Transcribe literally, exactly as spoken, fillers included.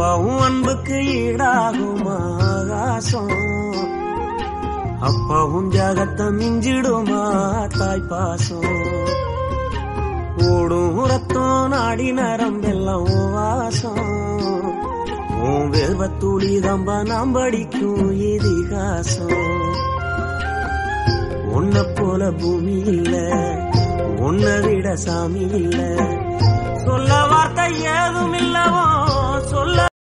அப்பாவும் அன்புக்கு ஈடாகுமா ஆகாசம், அப்பாவும் ஜாகத்தை மிஞ்சிடுமா தாய் பாசம். ஓடும் ரத்தம் நாடி நரம்பெல்லாம் வாசம், உன் வெல்வத்துளி தம்ப நாம் படிக்கும் இதிகாசம். உன்னை போல பூமி இல்ல, உன்னை விட சாமி இல்ல, சொல்ல வார்த்தை ஏதும் இல்லவோ சொல்ல